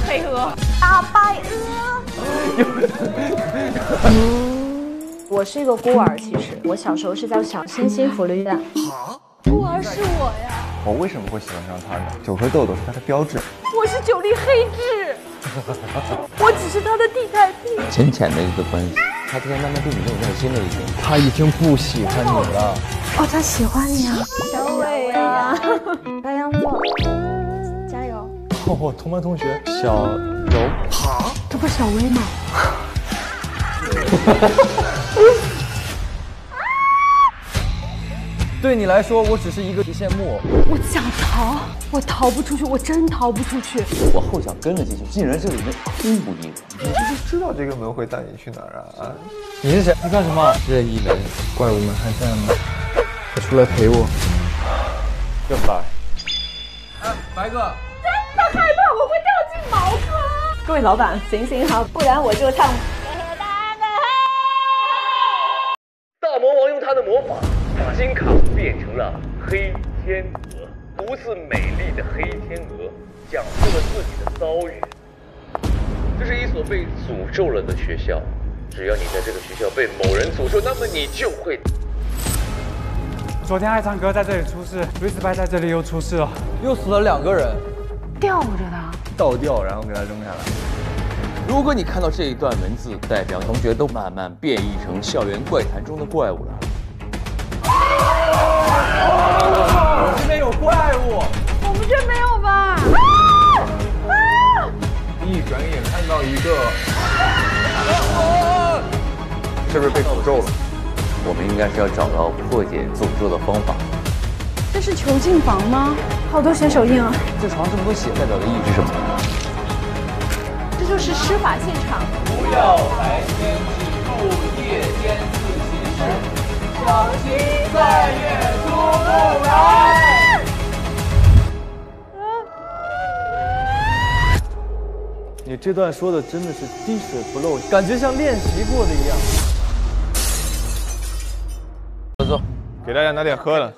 配合。 大白鹅。我是一个孤儿，其实我小时候是叫小星星弗绿蛋。 孤儿是我呀。 我为什么会喜欢上他呢？9颗痘痘是他的标志。 我是9粒黑痣。我只是他的替代品。 浅浅的一个关系，他突然慢慢对你没有耐心了一点。 他已经不喜欢你了。 哦，他喜欢你啊，小伟呀，白羊座，加油！ 我同班同学小柔。 这不是小薇吗？ 对你来说，我只是一个提线木偶。 我想逃，我逃不出去，我真逃不出去。 我后脚跟了进去，竟然这里面空无一人。 你是不是知道这个门会带你去哪儿啊？你是谁？你干什么？ 任意门， 怪物们还在吗？快出来陪我。 这白。 哎，白哥。 真的害怕我会掉进茅坑。 各位老板，行好，不然我就唱。 大魔王用他的魔法，把金卡变成了黑天鹅。独自美丽的黑天鹅讲述了自己的遭遇。这是一所被诅咒了的学校，只要你在这个学校被某人诅咒，那么你就会。 昨天爱唱歌在这里出事，瑞斯白在这里又出事了， 又死了2个人。 吊着的。 倒吊，然后给他扔下来。 如果你看到这一段文字，代表同学都慢慢变异成校园怪谈中的怪物了。 这边有怪物。 我们这没有吧？ 一转眼看到一个，是不是被诅咒了？ 我们应该是要找到破解诅咒的方法。 这是囚禁房吗？好多血手印啊！ 这床这么多血代表的意义是什么？ 这就是施法现场。 不要白天记住夜间自习室，小心再也出不来。 你这段说的真的是滴水不漏，感觉像练习过的一样。 坐， 给大家拿点喝的。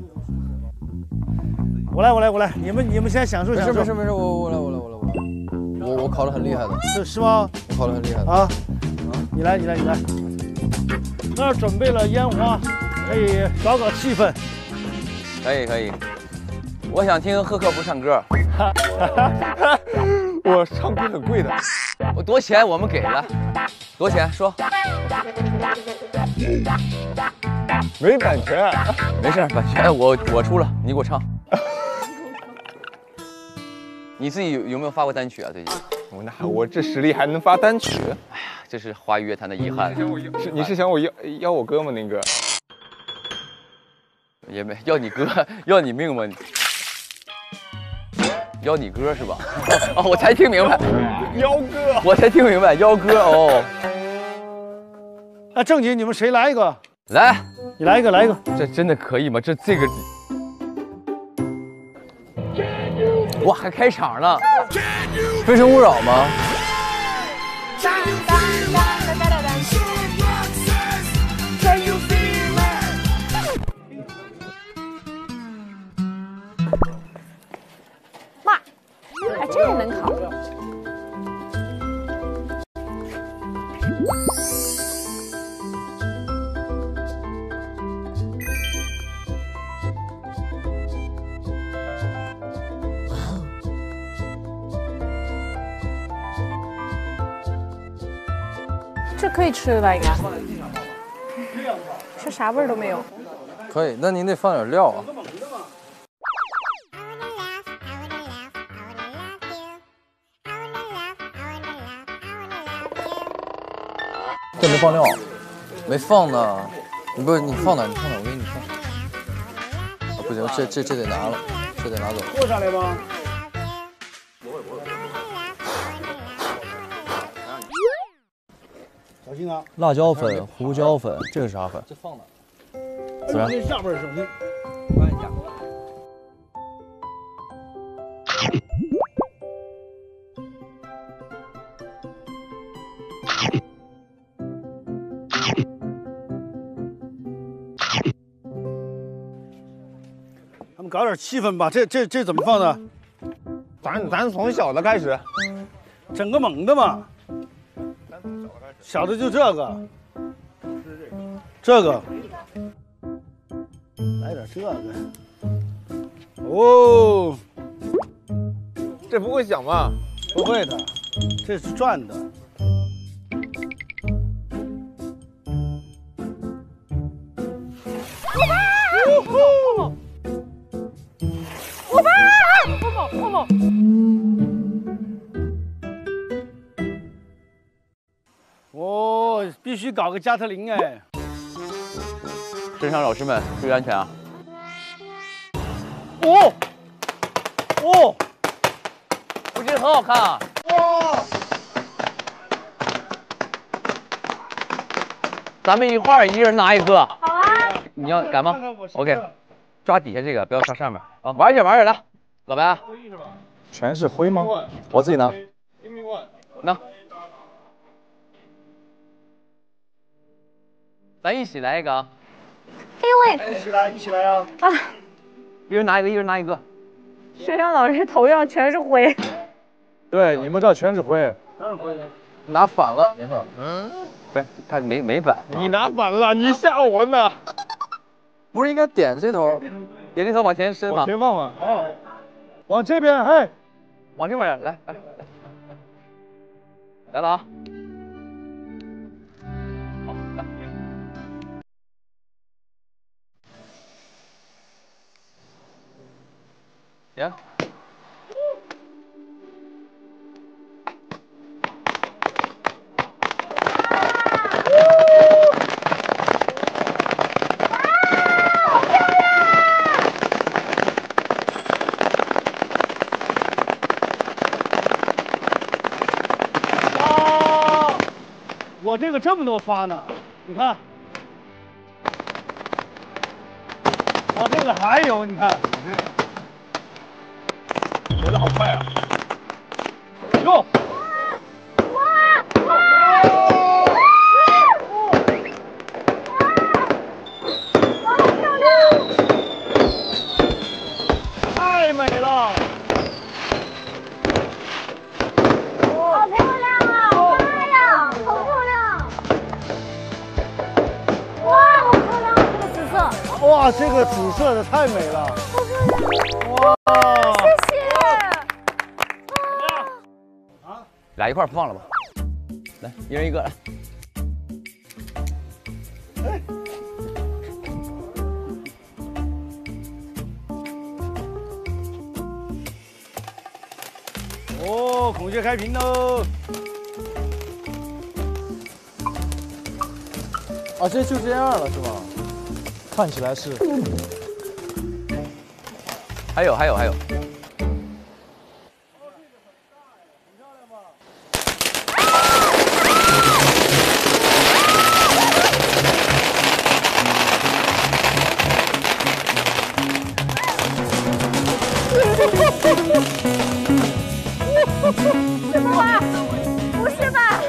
我来，你们先享受享受。 没事，我来。我考得很厉害的。 是吗？ 我考得很厉害的。 啊，你来。那儿准备了烟花，可以搞气氛。 可以。我想听赫克夫唱歌。 我唱歌很贵的。 我多钱我们给了，多少钱说？ 没版权。 没事，版权我出了，你给我唱。你自己有没有发过单曲啊？最近？ 我这实力还能发单曲？ 哎呀，这是华语乐坛的遗憾。 你是想我要我哥吗？那个也没要你哥，要你命吗？要你哥是吧？哦，我才听明白， 幺哥， 我才听明白，幺哥哦。 那正经，你们谁来一个？ 来， 你来一个。 这真的可以吗？这个，哇，还开场了，《非诚勿扰》吗？ 妈，哎，这也能考？这可以吃的吧？应该。这啥味儿都没有。 可以，那您得放点料啊。这没放料，没放呢。你放哪？我给你放。啊，不行，这得拿了，这得拿走。 过上来吧。小心啊！ 辣椒粉、胡椒粉，这是啥粉？ 这放哪？ 孜然。 这下边手心。 关一下。 咱们搞点气氛吧，这怎么放的？ 咱从小的开始。 整个猛的嘛。小的就这个，这个，来点这个。哦， 这不会响吧？ 不会的，这是转的。哦，必须搞个加特林哎！ 镇上老师们注意安全啊！ 哦，哦， 不是很好看啊！ 哇！ 咱们一块儿，一人拿一个。 好啊。 你要敢吗 ？OK， 抓底下这个，不要抓上面啊！玩一下，玩一下，来，老白。 全是灰吗？我自己拿。 拿。咱一起来一个啊！ 因为一起来，一起来啊！ 啊， 一人拿一个，一人拿一个。 学长老师头上全是灰。 对，你们这全是灰。 拿反了，没事。 不是，他没反。 你拿反了，你吓我呢！ 不是应该点这头？ 点这头往前伸吗？ 往前放嘛。哦。往这边，嘿。 往这边来，来了啊！好，来。行。 我这个这么多发呢，你看，我这个还有，你看， 来的好快啊！ 哟，太美了！ 好漂亮啊！妈呀，好漂亮！哇，好漂亮！这个紫色。 哇，这个紫色的太美了！哇， 谢谢。 俩一块儿放了吧。来，一人一个来。 哦，孔雀开屏喽！ 啊，这就这样了是吗？ 看起来是。 还有。 什么玩意儿？不是吧？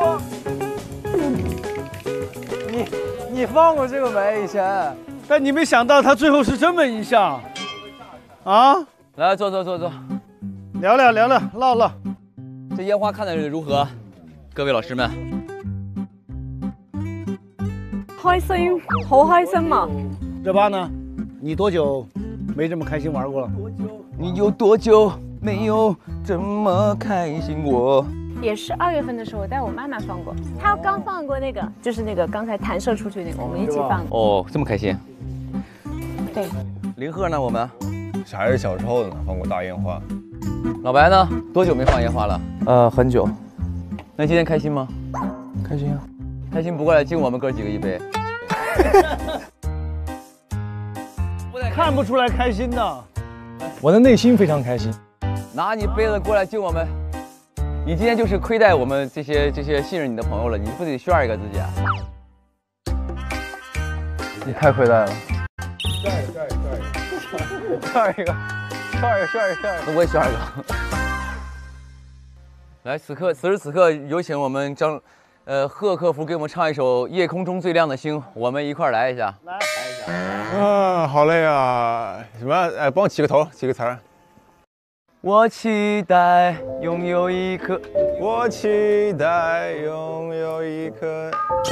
你放过这个没？以前？ 但你没想到他最后是这么一下，啊！ 来，坐。 聊聊唠唠。 这烟花看的如何？各位老师们。 開心，好開心啊！ 热巴呢？你多久没这么开心玩过了？ 你有多久没有这么开心过？ 也是2月份的时候，我带我妈妈放过，她刚放过那个，就是那个刚才弹射出去那个，我们一起放过。 哦，这么开心。 对。 林鹤呢？我们还是小时候呢，放过大烟花。 老白呢？多久没放烟花了？ 很久。 那今天开心吗？ 开心啊！ 开心不过来敬我们哥几个一杯。 看不出来开心的。 我的内心非常开心。 拿你杯子过来敬我们。你今天就是亏待我们这些信任你的朋友了，你不得炫一个自己啊？ 你太亏待了。 炫一个。 那我也炫一个。来，此时此刻，有请我们贺客服给我们唱一首《夜空中最亮的星》，我们一块儿来一下。 来好累啊！什么？帮我起个头，起个词儿。 我期待拥有一颗， 我期待拥有一颗。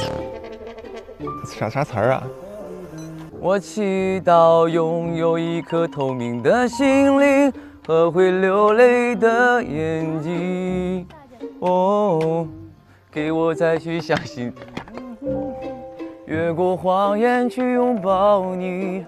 啥词儿啊？ 我祈祷拥有一颗透明的心灵和会流泪的眼睛。哦，给我再去相信，越过谎言去拥抱你。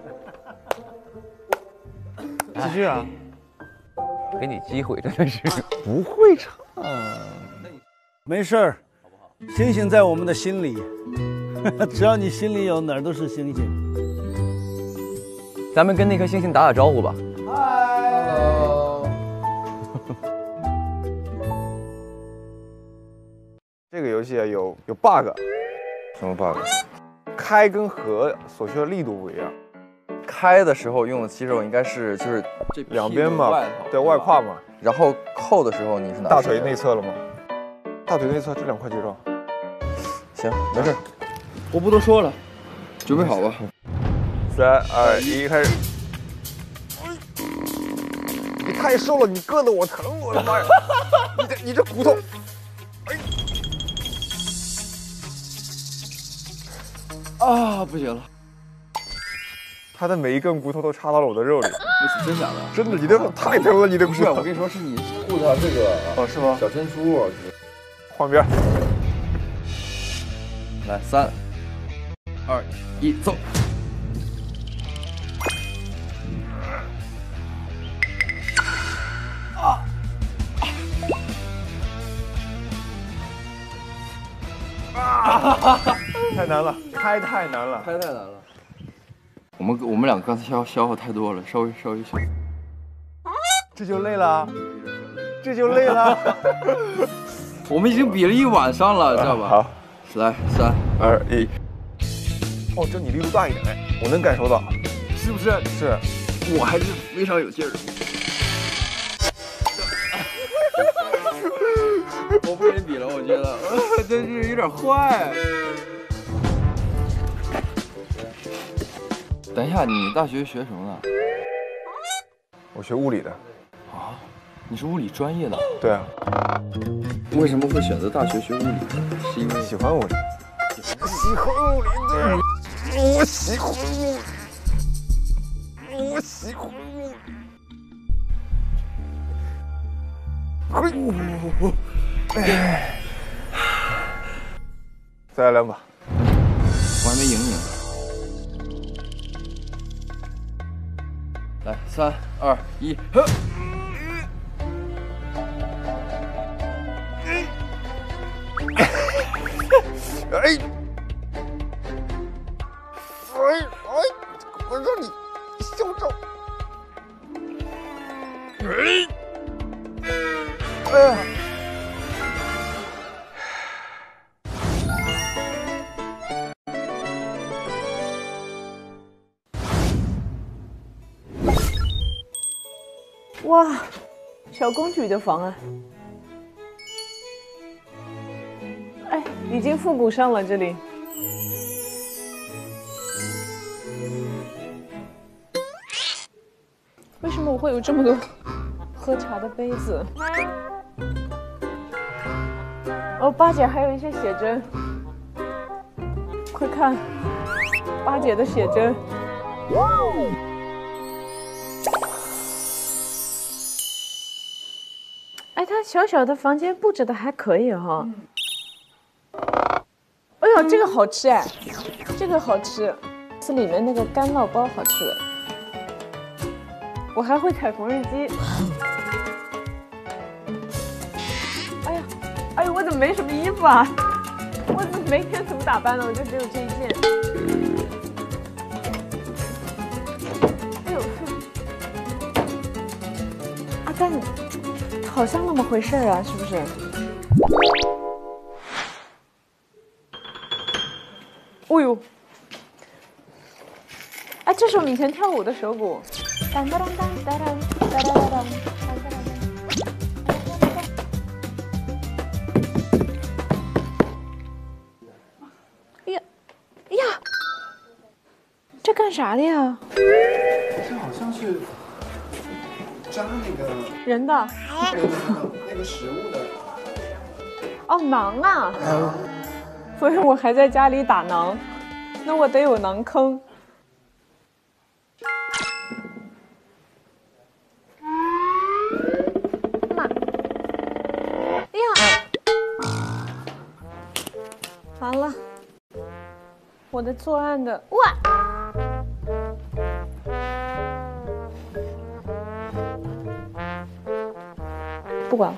继续啊！ 给你机会，真的是不会唱。 没事儿，星星在我们的心里，只要你心里有，哪儿都是星星。 咱们跟那颗星星打招呼吧。 这个游戏啊有 bug， 什么 bug？ 开跟合所需的力度不一样。 开的时候用的肌肉应该是就是这两边嘛，对外胯嘛。 然后扣的时候你是哪？ 大腿内侧了吗？大腿内侧这2块肌肉。 行，没事。我不多说了，准备好吧。 3、2、1，开始！你太瘦了，你硌得我疼，我的妈呀！你这骨头， 啊，不行了。 他的每一根骨头都插到了我的肉里。 不是真假的？ 真的，你这太疼了，你这骨头。 不是，我跟你说，是你护他这个哦，是吗？ 小珍珠。 换边。 来，3、2、1，走。 太难了，开太难了， 开太难了。我们两个刚才消耗太多了，稍微消。 这就累了，这就累了。 我们已经比了一晚上了，知道吧？ 好， 来，3、2、1。 哦，这你力度大一点，哎，我能感受到， 是不是？ 是， 我还是非常有劲儿。我不跟你比了，我觉得真是有点坏。等一下，你大学学什么的？ 我学物理的。 啊？你是物理专业的？ 对啊。 为什么会选择大学学物理？是因为喜欢物理。喜欢物理，对，我喜欢物理，我喜欢物理。再来2把， 我还没赢你。来，3、2、1，呵！ 哎，我让你嚣张！哎呀！ 哇，小公举的房啊！哎，已经复古上了这里。为什么我会有这么多喝茶的杯子？哦，八姐还有一些写真，快看，八姐的写真。哎，她小小的房间布置的还可以哈。哎呦，这个好吃哎，这个好吃，是里面那个干酪包好吃的。我还会踩缝纫机。哎呀，我怎么没什么衣服啊？我每天怎么打扮呢？我就只有这一件。哎呦，啊，但好像那么回事啊，是不是？哦呦，哎，这是我们以前跳舞的手鼓。当当当当当当当当当。哎呀，哎呀，这干啥的呀？ 这好像是扎那个人的。 那个食物的。 哦，馕啊！所以我还在家里打馕，那我得有馕坑。妈！哎呀！完了，我的作案的哇！不管了。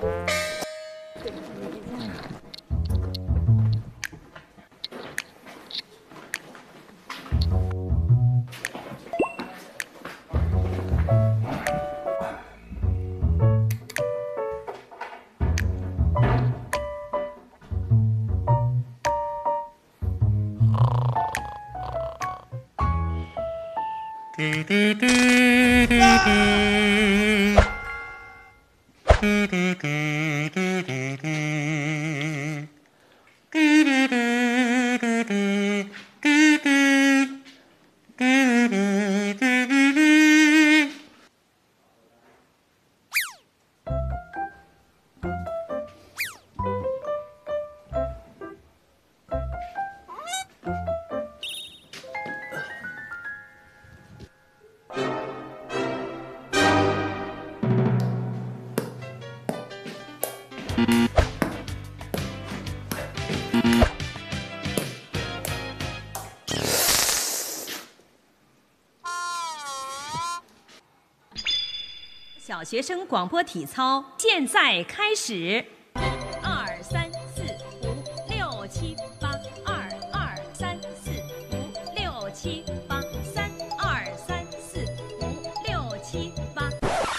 小学生广播体操现在开始，2、3、4、5、6、7、8，2、3、4、5、6、7、8，3、2、3、4、5、6、7、8。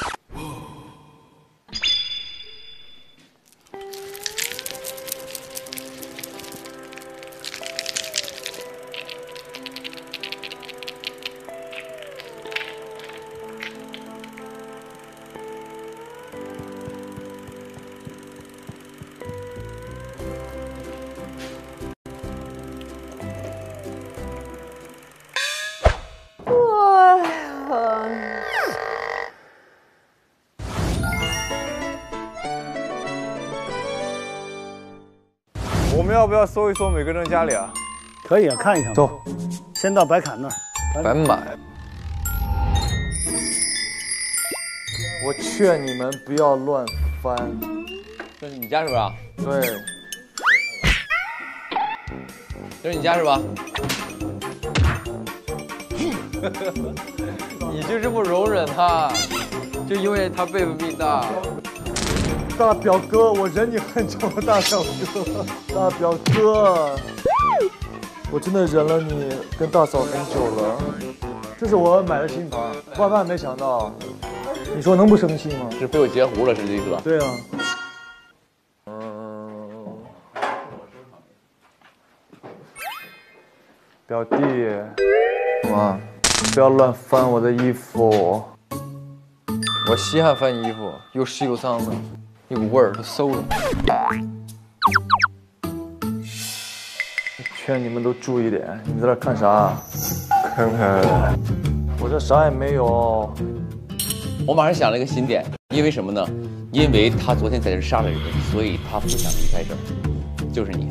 我们要不要搜一搜每个人家里啊？ 可以啊，看一看。 走， 先到白侃那儿。 白买。我劝你们不要乱翻。 这是你家是吧？ 对。 这是你家是吧？你就这么容忍他，就因为他辈分比你大。 大表哥，我忍你很久了，大表哥，大表哥，我真的忍了你跟大嫂很久了。这是我买的新房，万万没想到，你说能不生气吗？ 是被我截胡了，是这意思吧？ 对啊。表弟，妈，不要乱翻我的衣服。 我稀罕翻衣服，又湿又脏的。一股味儿都馊了。 劝你们都注意点，你在这看啥？看看，我这啥也没有。 我马上想了一个新点，因为什么呢？因为他昨天在这杀了人，所以他不想离开这儿，就是你。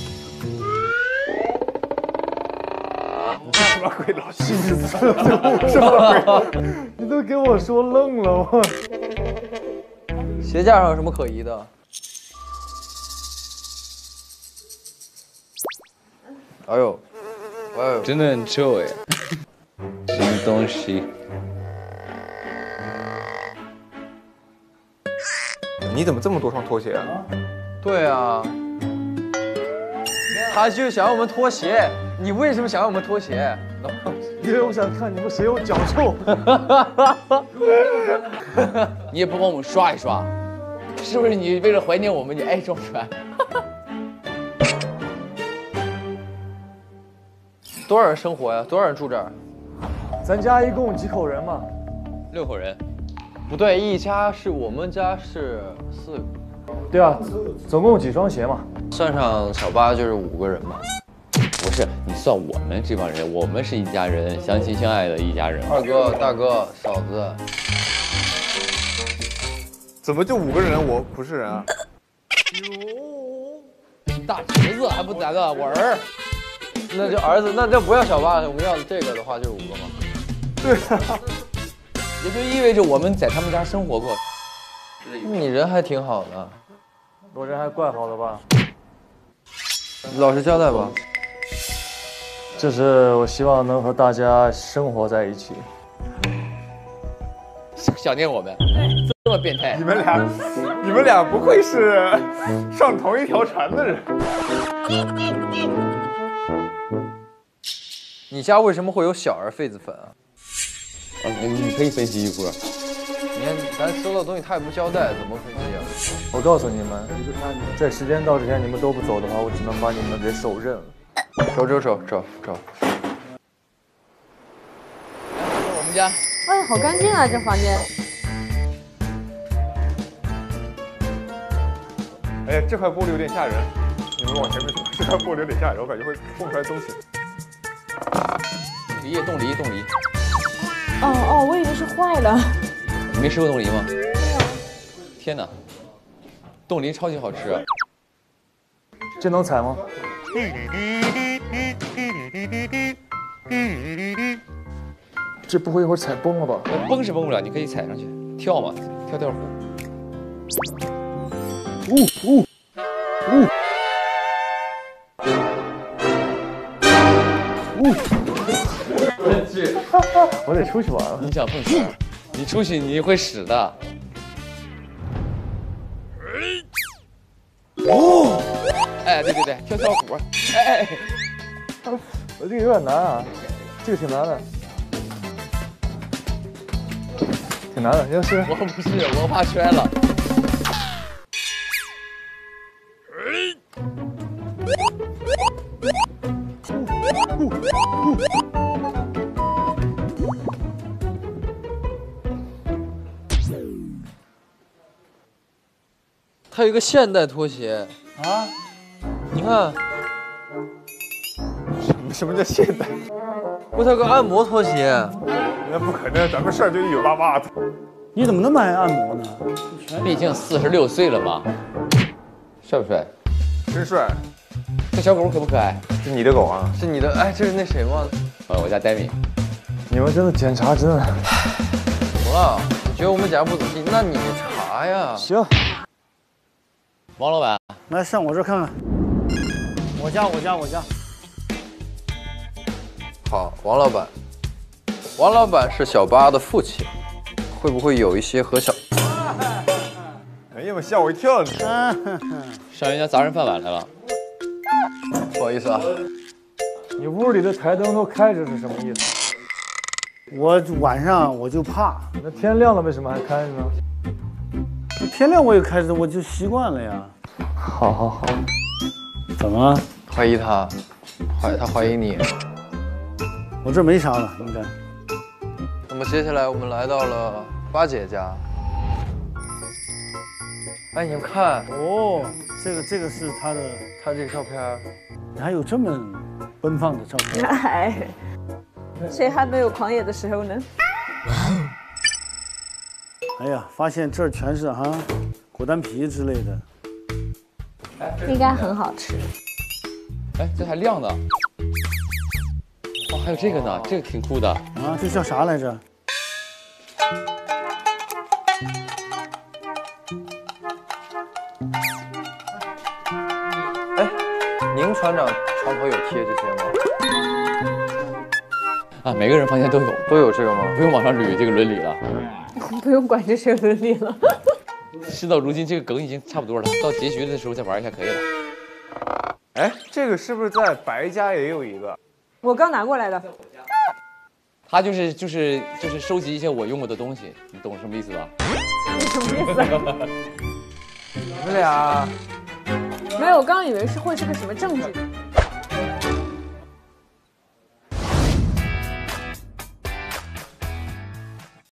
什么鬼东西？什么鬼？你都给我说愣了，我。 鞋架上有什么可疑的？哎呦，哎呦，真的很臭哎！什么东西？ 你怎么这么多双拖鞋啊？ 对啊，他就想要我们脱鞋。你为什么想要我们脱鞋？ 因为我想看你们谁有脚臭。 你也不帮我们刷一刷，是不是？你为了怀念我们，你爱装出来。多少人生活呀？多少人住这儿？ 咱家一共几口人嘛 ？6口人。不对，一家是我们家是4个。 对啊，总共几双鞋嘛？ 算上小八就是5个人嘛。不是，你算我们这帮人，我们是一家人，相亲相爱的一家人。二哥、大哥、嫂子。 怎么就5个人？我不是人啊！ 大侄子还不来个我儿？那就儿子，那就不要小八，我们要这个的话就是5个嘛。 对啊， 也就意味着我们在他们家生活过。你人还挺好的， 我人还怪好的吧？ 老实交代吧。 就是我希望能和大家生活在一起。 想念我们，这么变态。 你们俩不愧是上同一条船的人。 你家为什么会有小儿痱子粉啊？你可以分析一波。你看咱收到的东西他也不交代，怎么会这样？ 我告诉你们，在时间到之前你们都不走的话，我只能把你们给手刃了。 走。我们家。 哎，好干净啊，这房间。 哎呀，这块玻璃有点吓人，你们往前面走，这块玻璃有点吓人，我感觉会蹦出来东西。 冻梨。 哦，我以为是坏了。 你没吃过冻梨吗？没有。天哪，冻梨超级好吃。 这能踩吗？这不会一会儿踩崩了吧？ 崩是崩不了，你可以踩上去，跳嘛，跳虎。 我得出去玩了。 你想碰瓷？你出去你会死的。哎，对，跳虎。哎， 我这个有点难啊，这个挺难的。挺难的，要是我不是，我怕摔了。它有一个现代拖鞋啊，你看， 什么叫现代？ 不，它有个按摩拖鞋。 那不可能，咱们帅就1米88的。 你怎么那么爱按摩呢？ 毕竟46岁了嘛，帅不帅？ 真帅。 这小狗可不可爱？ 是你的狗啊？ 是你的？哎，这是那谁吗？我家戴米。 你们真的检查真的。 怎么了？你觉得我们检查不仔细？那你查呀。 行。 王老板， 来上我这看看。我家。 好，王老板。王老板是小八的父亲，会不会有一些和小…… 哎呀妈，吓我一跳！ 上人家砸人饭碗来了。不好意思啊。 你屋里的台灯都开着是什么意思？ 我晚上我就怕。 那天亮了为什么还开着呢？ 天亮我也开着，我就习惯了呀。 好。 怎么？ 怀疑他怀疑你。 我这没啥了，应该。 那么接下来我们来到了八姐家。哎，你们看哦，这个是他这个照片。 你还有这么奔放的照片？ 哎，谁还没有狂野的时候呢？ 哎呀，发现这儿全是果丹皮之类的， 应该很好吃。 哎，这还亮呢。哦，还有这个呢，这个挺酷的啊。 这叫啥来着？ 哎，宁船长床头有贴这些吗？啊，每个人房间都有这个吗？不用往上捋这个伦理了。 不用管这些伦理了。 事到如今，这个梗已经差不多了，到结局的时候再玩一下可以了。 哎，这个是不是在白家也有一个？ 我刚拿过来的。 他就是收集一些我用过的东西，你懂什么意思吧？ 你什么意思？ 你们俩没有，我刚以为会是个什么证据。